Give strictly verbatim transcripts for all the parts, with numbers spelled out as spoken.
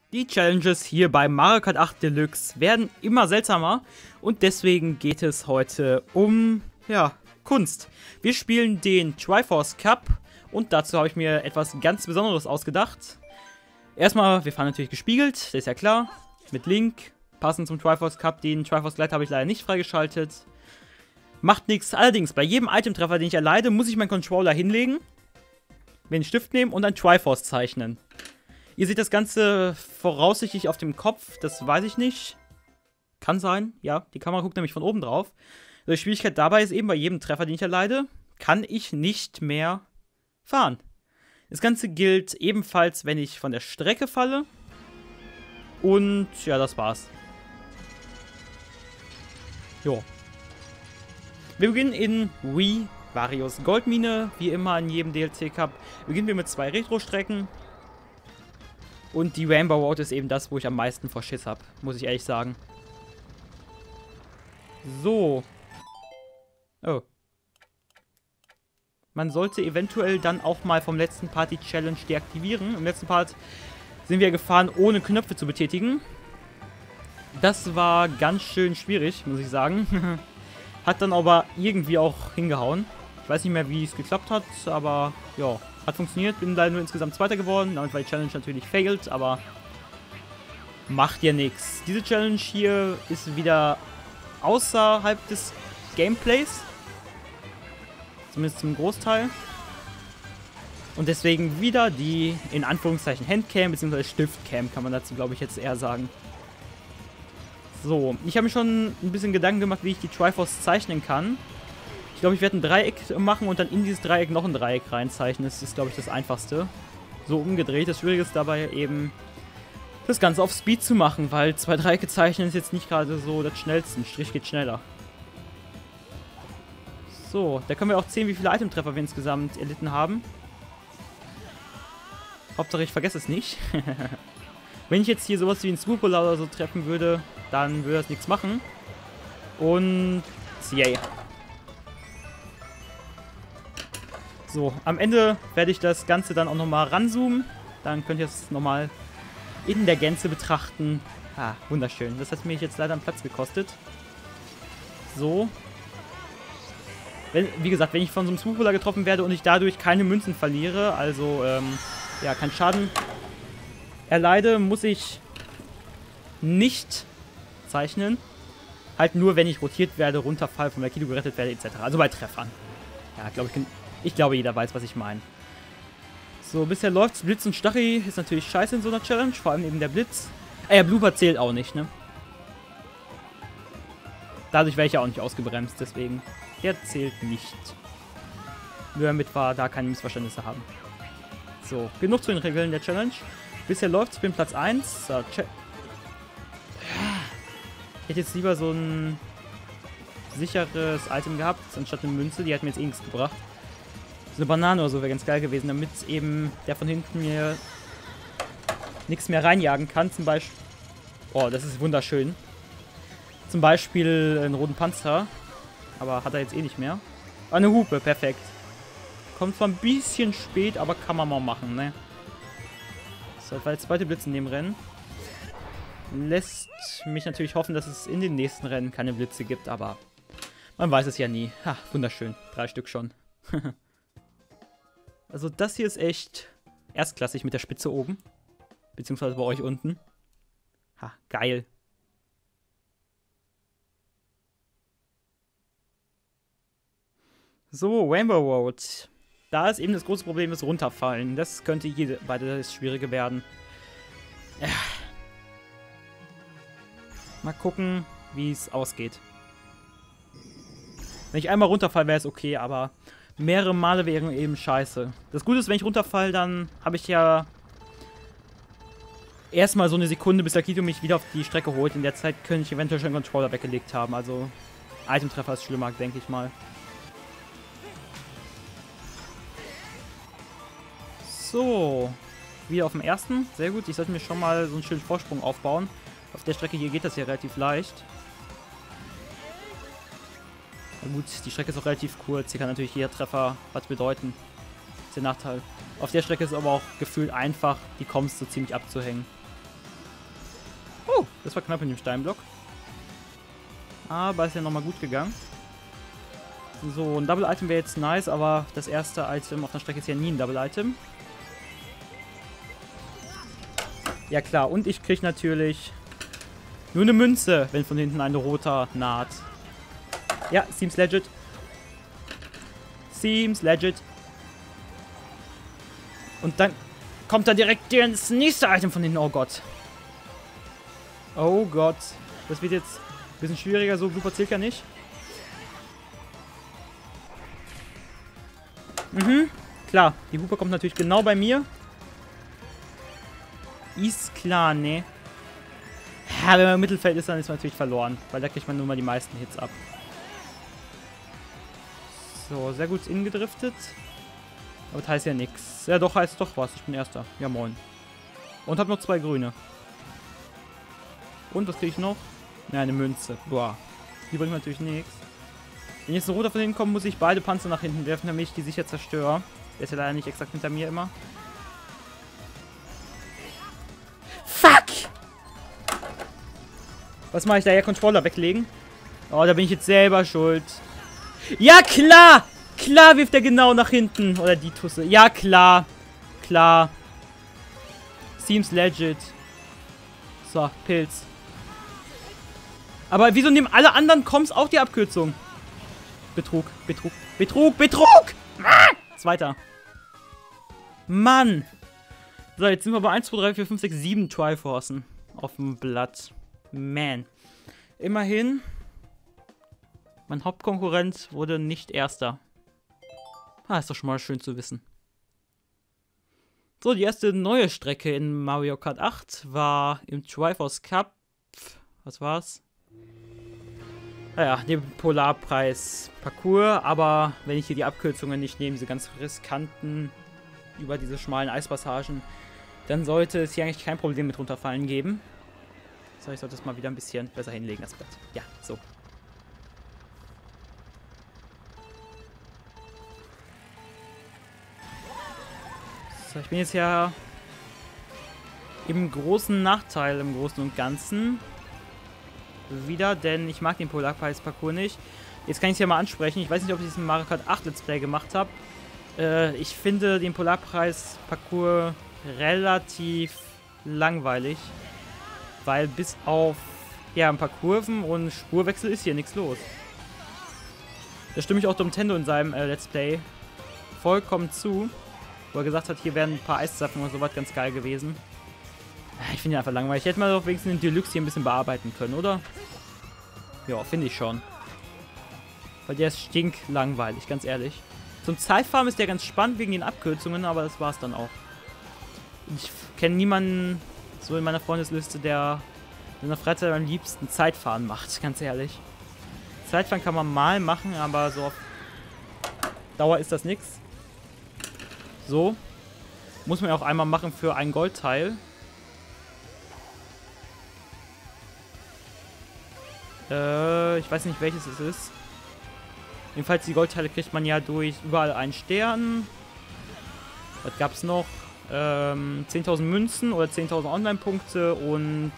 Die Challenges hier bei Mario Kart acht Deluxe werden immer seltsamer und deswegen geht es heute um, ja, Kunst. Wir spielen den Triforce Cup und dazu habe ich mir etwas ganz Besonderes ausgedacht. Erstmal, wir fahren natürlich gespiegelt, das ist ja klar, mit Link, passend zum Triforce Cup. Den Triforce Gleiter habe ich leider nicht freigeschaltet. Macht nichts. Allerdings, bei jedem Itemtreffer, den ich erleide, muss ich meinen Controller hinlegen, mir einen Stift nehmen und ein Triforce zeichnen. Ihr seht das Ganze voraussichtlich auf dem Kopf, das weiß ich nicht. Kann sein, ja, die Kamera guckt nämlich von oben drauf. Die Schwierigkeit dabei ist eben, bei jedem Treffer, den ich erleide, kann ich nicht mehr fahren. Das Ganze gilt ebenfalls, wenn ich von der Strecke falle. Und ja, das war's. Jo. Wir beginnen in Wii Varios Goldmine, wie immer in jedem D L C-Cup. Beginnen wir mit zwei Retro-Strecken. Und die Rainbow Road ist eben das, wo ich am meisten vor Schiss habe, muss ich ehrlich sagen. So. Oh. Man sollte eventuell dann auch mal vom letzten Part die Challenge deaktivieren. Im letzten Part sind wir gefahren, ohne Knöpfe zu betätigen. Das war ganz schön schwierig, muss ich sagen. Hat dann aber irgendwie auch hingehauen. Ich weiß nicht mehr, wie es geklappt hat, aber ja, hat funktioniert. Bin leider nur insgesamt Zweiter geworden. Damit war die Challenge natürlich failed, aber macht ja nichts. Diese Challenge hier ist wieder außerhalb des Gameplays. Zumindest zum Großteil. Und deswegen wieder die, in Anführungszeichen, Handcam bzw. Stiftcam, kann man dazu, glaube ich, jetzt eher sagen. So, ich habe mir schon ein bisschen Gedanken gemacht, wie ich die Triforce zeichnen kann. Ich glaube, ich werde ein Dreieck machen und dann in dieses Dreieck noch ein Dreieck reinzeichnen. Das ist, glaube ich, das Einfachste. So umgedreht. Das Schwierige ist dabei eben, das Ganze auf Speed zu machen, weil zwei Dreiecke zeichnen ist jetzt nicht gerade so das Schnellste. Ein Strich geht schneller. So, da können wir auch sehen, wie viele Itemtreffer wir insgesamt erlitten haben. Hauptsache, ich vergesse es nicht. Wenn ich jetzt hier sowas wie einen Swoopula oder so treffen würde, dann würde das nichts machen. Und yay. So, am Ende werde ich das Ganze dann auch nochmal ranzoomen. Dann könnt ihr es nochmal in der Gänze betrachten. Ah, wunderschön. Das hat mir jetzt leider einen Platz gekostet. So. Wenn, wie gesagt, wenn ich von so einem Swoopula getroffen werde und ich dadurch keine Münzen verliere, also ähm, ja, keinen Schaden erleide, muss ich nicht zeichnen. Halt nur, wenn ich rotiert werde, runterfall, vom Aikido gerettet werde, et cetera. Also bei Treffern. Ja, glaube ich, ich glaube, jeder weiß, was ich meine. So, bisher läuft's. Blitz und Stachy ist natürlich scheiße in so einer Challenge, vor allem eben der Blitz. Ah ja, Blooper zählt auch nicht, ne? Dadurch wäre ich ja auch nicht ausgebremst, deswegen. Der zählt nicht. Nur damit wir da keine Missverständnisse haben. So, genug zu den Regeln der Challenge. Bisher läuft es, ich bin Platz eins. So, ich hätte jetzt lieber so ein sicheres Item gehabt, anstatt eine Münze. Die hat mir jetzt eh nichts gebracht. So eine Banane oder so wäre ganz geil gewesen, damit eben der von hinten mir nichts mehr reinjagen kann. Zum Beispiel. Oh, das ist wunderschön. Zum Beispiel einen roten Panzer. Aber hat er jetzt eh nicht mehr. Ah, eine Hupe, perfekt. Kommt zwar ein bisschen spät, aber kann man mal machen, ne? So, das war der zweite Blitz in dem Rennen. Lässt mich natürlich hoffen, dass es in den nächsten Rennen keine Blitze gibt, aber man weiß es ja nie. Ha, wunderschön. Drei Stück schon. Also das hier ist echt erstklassig mit der Spitze oben. Beziehungsweise bei euch unten. Ha, geil. So, Rainbow Road. Da ist eben das große Problem, das Runterfallen. Das könnte jede, beide das Schwierige werden. Ja. Mal gucken, wie es ausgeht. Wenn ich einmal runterfalle, wäre es okay, aber mehrere Male wären eben scheiße. Das Gute ist, wenn ich runterfalle, dann habe ich ja erstmal so eine Sekunde, bis Akito mich wieder auf die Strecke holt. In der Zeit könnte ich eventuell schon einen Controller weggelegt haben. Also, Itemtreffer ist schlimmer, denke ich mal. So, wieder auf dem ersten. Sehr gut, ich sollte mir schon mal so einen schönen Vorsprung aufbauen. Auf der Strecke hier geht das ja relativ leicht. Na gut, die Strecke ist auch relativ kurz. Hier kann natürlich jeder Treffer was bedeuten. Das ist der Nachteil. Auf der Strecke ist es aber auch gefühlt einfach, die Comms so ziemlich abzuhängen. Das war knapp in dem Steinblock. Aber ist ja nochmal gut gegangen. So, ein Double-Item wäre jetzt nice, aber das erste Item auf der Strecke ist ja nie ein Double-Item. Ja klar, und ich kriege natürlich nur eine Münze, wenn von hinten ein roter naht. Ja, seems legit. Seems legit. Und dann kommt da direkt das nächste Item von hinten. Oh Gott. Oh Gott. Das wird jetzt ein bisschen schwieriger, so super zählt ja nicht. Mhm, klar. Die Hupe kommt natürlich genau bei mir. Ist klar, ne? Ja, wenn man im Mittelfeld ist, dann ist man natürlich verloren. Weil da kriegt man nur mal die meisten Hits ab. So, sehr gut ingedriftet. Aber das heißt ja nichts. Ja, doch, heißt doch was. Ich bin Erster. Ja, moin. Und hab noch zwei Grüne. Und, was kriege ich noch? Ja, eine Münze. Boah. Die bringt natürlich nichts. Wenn jetzt ein roter von hinten kommt, muss ich beide Panzer nach hinten werfen, damit ich die sicher zerstöre. Der ist ja leider nicht exakt hinter mir immer. Fuck! Was mache ich da? Ja, Controller weglegen? Oh, da bin ich jetzt selber schuld. Ja, klar! Klar wirft er genau nach hinten. Oder die Tusse. Ja, klar. Klar. Seems legit. So, Pilz. Aber wieso nehmen alle anderen Koms auch die Abkürzung? Betrug, Betrug, Betrug, Betrug! Ah! Zweiter. Mann. So, jetzt sind wir bei eins, zwei, drei, vier, fünf, sechs, sieben Triforcen auf dem Blatt. Man. Immerhin. Mein Hauptkonkurrent wurde nicht Erster. Ah, ist doch schon mal schön zu wissen. So, die erste neue Strecke in Mario Kart acht war im Triforce Cup. Was war's? Naja, den Polarpreis-Parcours, aber wenn ich hier die Abkürzungen nicht nehme, diese ganz riskanten, über diese schmalen Eispassagen, dann sollte es hier eigentlich kein Problem mit runterfallen geben. So, ich sollte es mal wieder ein bisschen besser hinlegen, das Blatt. Ja, so. So, ich bin jetzt ja im großen Nachteil, im Großen und Ganzen. Wieder, denn ich mag den Polarpreis-Parcours nicht. Jetzt kann ich es ja mal ansprechen. Ich weiß nicht, ob ich diesen Mario Kart acht Let's Play gemacht habe. Äh, ich finde den Polarpreis-Parcours relativ langweilig. Weil bis auf ja, ein paar Kurven und Spurwechsel ist hier nichts los. Da stimme ich auch Domtendo in seinem äh, Let's Play vollkommen zu. Wo er gesagt hat, hier wären ein paar Eiszapfen und sowas ganz geil gewesen. Ich finde ihn einfach langweilig. Ich hätte mal doch wenigstens den Deluxe hier ein bisschen bearbeiten können, oder? Ja, finde ich schon. Weil der ist stinklangweilig, ganz ehrlich. Zum Zeitfahren ist der ganz spannend wegen den Abkürzungen, aber das war's dann auch. Ich kenne niemanden so in meiner Freundesliste, der in der Freizeit am liebsten Zeitfahren macht, ganz ehrlich. Zeitfahren kann man mal machen, aber so auf Dauer ist das nichts. So. Muss man ja auch einmal machen für ein Goldteil. Äh, ich weiß nicht, welches es ist. Jedenfalls die Goldteile kriegt man ja durch überall einen Stern. Was gab's noch? Ähm, zehntausend Münzen oder zehntausend Online-Punkte und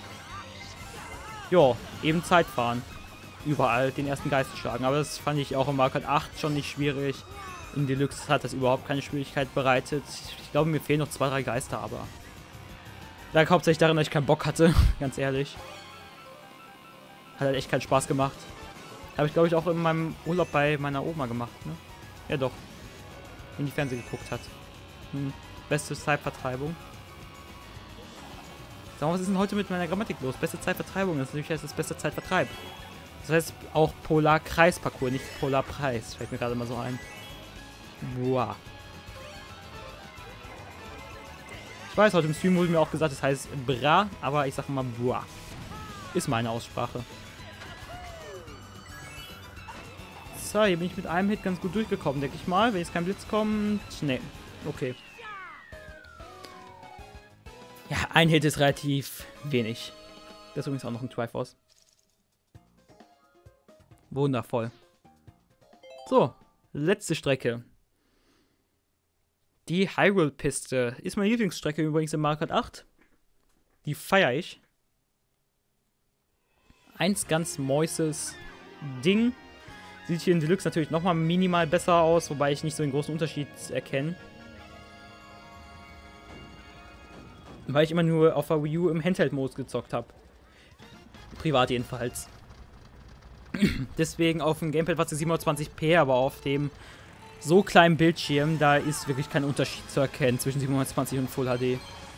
ja, eben Zeitfahren. Überall den ersten Geist schlagen. Aber das fand ich auch im Mario Kart acht schon nicht schwierig. In Deluxe hat das überhaupt keine Schwierigkeit bereitet. Ich glaube, mir fehlen noch zwei, drei Geister, aber lag hauptsächlich darin, dass ich keinen Bock hatte, ganz ehrlich. Hat halt echt keinen Spaß gemacht. Habe ich, glaube ich, auch in meinem Urlaub bei meiner Oma gemacht, ne? Ja, doch. Wenn die Fernsehen geguckt hat. Hm. Beste Zeitvertreibung. Sag mal, was ist denn heute mit meiner Grammatik los? Beste Zeitvertreibung, das natürlich heißt das beste Zeitvertreib. Das heißt auch Polarkreis-Parcours, nicht Polarpreis. Fällt mir gerade mal so ein. Boah. Ich weiß, heute im Stream wurde mir auch gesagt, das heißt Bra, aber ich sag mal Boah. Ist meine Aussprache. So, hier bin ich mit einem Hit ganz gut durchgekommen, denke ich mal. Wenn jetzt kein Blitz kommt. Nee. Okay. Ja, ein Hit ist relativ wenig. Das ist übrigens auch noch ein Triforce. Wundervoll. So, letzte Strecke. Die Hyrule-Piste ist meine Lieblingsstrecke übrigens in Mario Kart acht. Die feiere ich. Eins ganz Mäuses Ding. Sieht hier in Deluxe natürlich nochmal minimal besser aus, wobei ich nicht so den großen Unterschied erkenne. Weil ich immer nur auf der Wii U im Handheld-Modus gezockt habe. Privat jedenfalls. Deswegen auf dem Gamepad war es siebenhundertzwanzig p, aber auf dem so kleinen Bildschirm, da ist wirklich kein Unterschied zu erkennen zwischen siebenhundertzwanzig und Full H D.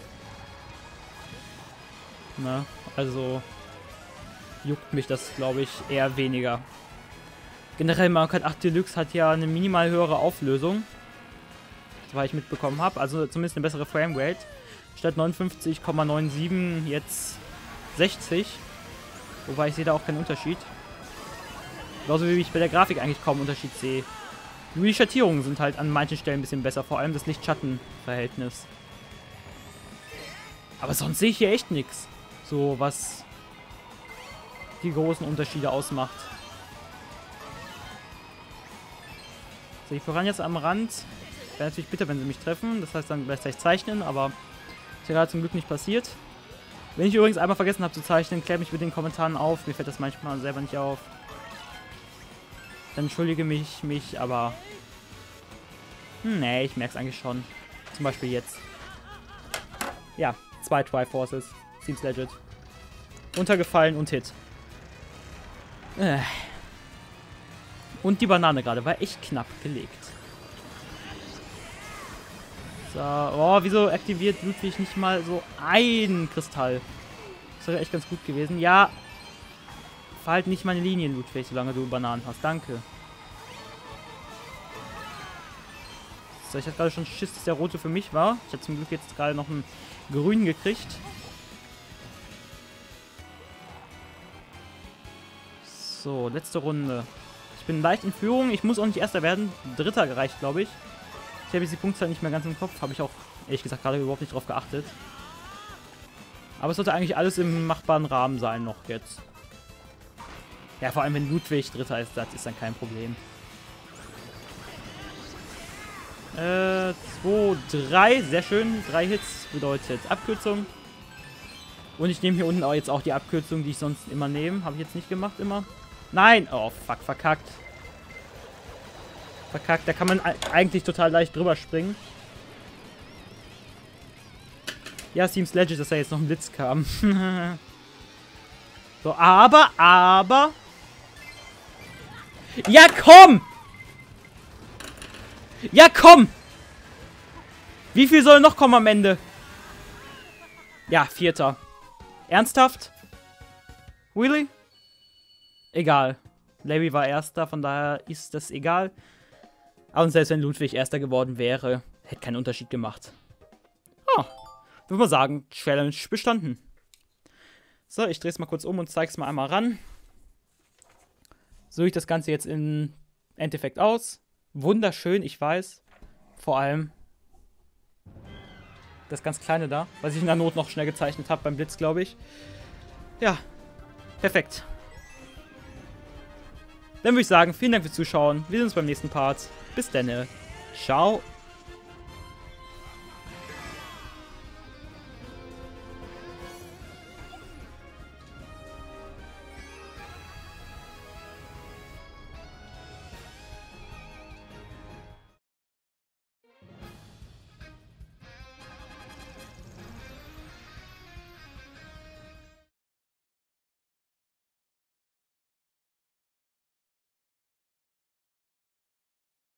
Na, also juckt mich das, glaube ich, eher weniger. Generell Mario Kart acht Deluxe hat ja eine minimal höhere Auflösung, soweit ich mitbekommen habe, also zumindest eine bessere Framerate. Statt neunundfünfzig Komma siebenundneunzig jetzt sechzig, wobei ich sehe da auch keinen Unterschied. Genauso wie ich bei der Grafik eigentlich kaum Unterschied sehe. Nur die Schattierungen sind halt an manchen Stellen ein bisschen besser, vor allem das Licht-Schatten-Verhältnis. Aber sonst sehe ich hier echt nichts, so was die großen Unterschiede ausmacht. So, ich voran jetzt am Rand. Wäre natürlich bitter, wenn sie mich treffen. Das heißt dann gleichzeitig zeichnen, aber ist ja gerade zum Glück nicht passiert. Wenn ich übrigens einmal vergessen habe zu zeichnen, klärt mich mit den Kommentaren auf. Mir fällt das manchmal selber nicht auf. Dann entschuldige mich, mich, aber... Hm, nee, ich merke es eigentlich schon. Zum Beispiel jetzt. Ja, zwei Triforces. Seems legit. Untergefallen und Hit. Äh. Und die Banane gerade war echt knapp gelegt. So, oh, wieso aktiviert Ludwig nicht mal so einen Kristall? Das wäre echt ganz gut gewesen. Ja, verhalt nicht meine Linien, Ludwig, solange du Bananen hast. Danke. So, ich hatte gerade schon Schiss, dass der rote für mich war. Ich habe zum Glück jetzt gerade noch einen grünen gekriegt. So, letzte Runde. Ich bin leicht in Führung. Ich muss auch nicht Erster werden. Dritter gereicht, glaube ich. Ich habe jetzt die Punktzahl nicht mehr ganz im Kopf. Habe ich auch, ehrlich gesagt, gerade überhaupt nicht drauf geachtet. Aber es sollte eigentlich alles im machbaren Rahmen sein noch jetzt. Ja, vor allem wenn Ludwig Dritter ist, das ist dann kein Problem. Äh, zwei, drei. Sehr schön. Drei Hits bedeutet Abkürzung. Und ich nehme hier unten auch jetzt auch die Abkürzung, die ich sonst immer nehme. Habe ich jetzt nicht gemacht immer. Nein! Oh, fuck, verkackt. Verkackt, da kann man eigentlich total leicht drüber springen. Ja, seems legit, dass da jetzt noch ein Blitz kam. So, aber, aber... Ja, komm! Ja, komm! Wie viel soll noch kommen am Ende? Ja, Vierter. Ernsthaft? Really? Egal. Larry war Erster, von daher ist das egal. Aber selbst wenn Ludwig Erster geworden wäre, hätte keinen Unterschied gemacht. Ah, würde man sagen, Challenge bestanden. So, ich drehe es mal kurz um und zeige es mal einmal ran. So sieht das Ganze jetzt im Endeffekt aus. Wunderschön, ich weiß. Vor allem das ganz Kleine da, was ich in der Not noch schnell gezeichnet habe beim Blitz, glaube ich. Ja, perfekt. Dann würde ich sagen, vielen Dank fürs Zuschauen. Wir sehen uns beim nächsten Part. Bis dann. Ciao.